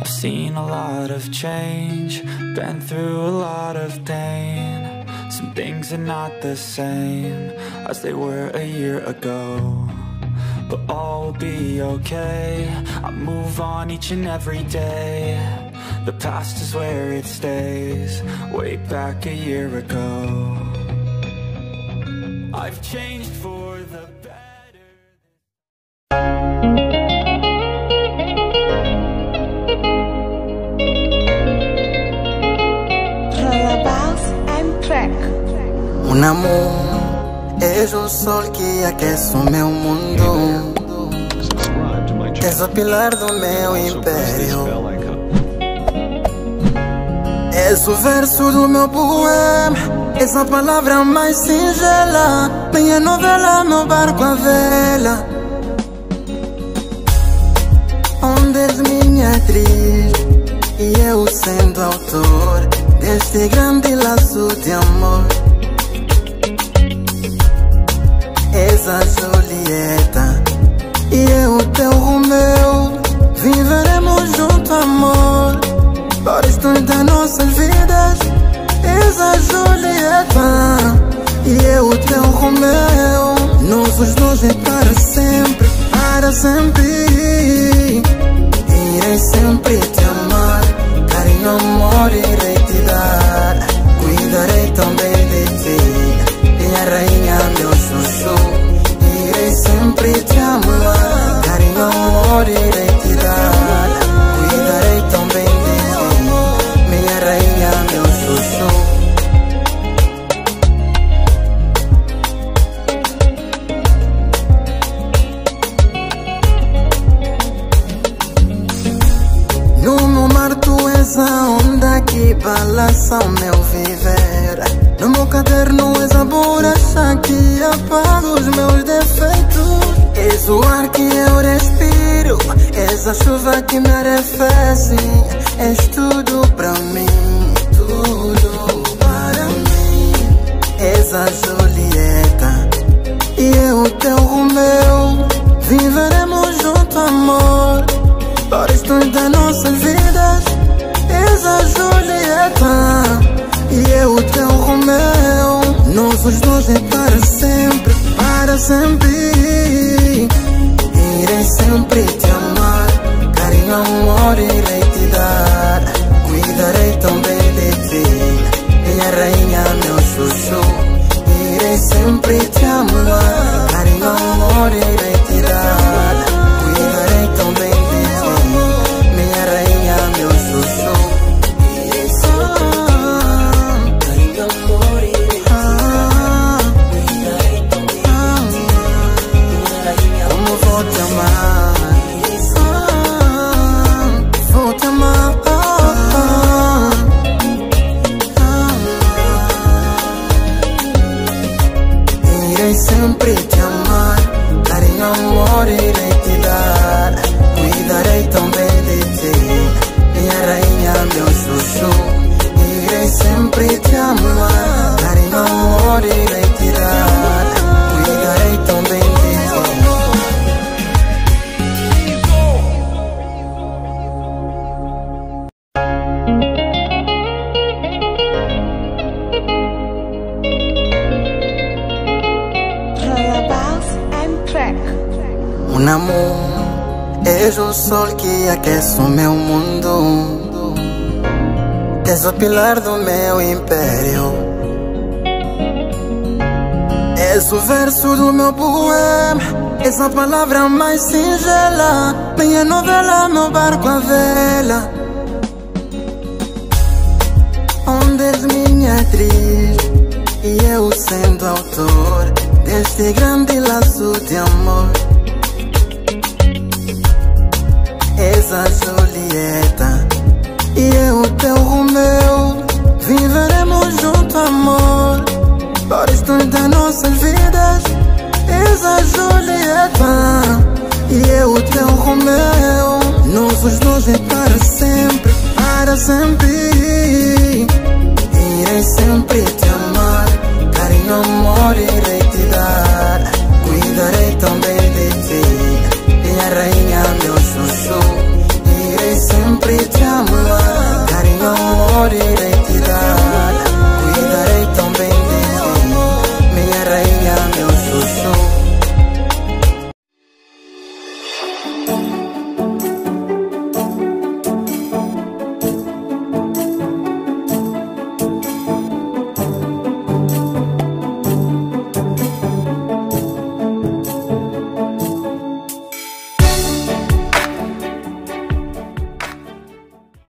I've seen a lot of change, been through a lot of pain. Some things are not the same as they were a year ago, but all will be okay. I move on each and every day. The past is where it stays, way back a year ago. I've changed for the better. Lullabies and Track. Un amor és o sol que aquece o meu mundo. És o pilar do meu império. És o verso do meu poema. És a palavra mais singela. Minha novela, meu barco à vela. Onde és minha atriz e eu sendo autor deste grande laço de amor. És a Julieta e eu teu Romeu. Viveremos junto, amor, para o resto das nossas vidas. És a Julieta e eu teu Romeu. Nossos dois é para sempre, para sempre. Irei sempre te amar, carinho, amor irei te dar. Cuidarei também de ti, minha rainha, meu chuchu. Irei sempre te amar, carinho, amor irei te dar. Cuidarei também de ti, minha rainha, meu chuchu. No meu mar tu és a onda que balança o meu viver. No meu caderno és a borracha que apaga os meus defeitos. És o ar que eu respiro, és a chuva que me arrefece. És tudo pra mim, tudo para mim. És a Julieta e eu teu Romeu. Viveremos junto, amor, para o resto das nossas vidas. És a Julieta e eu teu Romeu. Nossos dois é para sempre, para sempre. Irei sempre te amar, carinho, amor irei te dar. Cuidarei também de ti, minha rainha, meu chuchu. Irei sempre te amar, carinho, amor irei te dar. Cuidarei também de ti, minha rainha, meu chuchu. Irei sempre te amar, carinho, amor irei te dar. Cuidarei também de ti, minha rainha, como vou te amar. Vou te amar. Irei sempre te amar, carinho, amor irei te dar. Cuidarei também de ti, minha rainha, meu chuchu. Irei sempre te amar, carinho, amor irei te dar. Cuidarei também de ti. Lullabies and Track. Un amor és o sol que aquece o meu mundo. És o pilar do meu império. És o verso do meu poema. És a palavra mais singela. Minha novela, meu barco à vela. Onde és minha atriz e eu sendo autor deste grande laço de amor. És a Julieta e eu teu Romeu. Viveremos junto, amor, para o resto das nossas vidas. És a Julieta e eu teu Romeu. Nossos dois é para sempre, para sempre. Irei sempre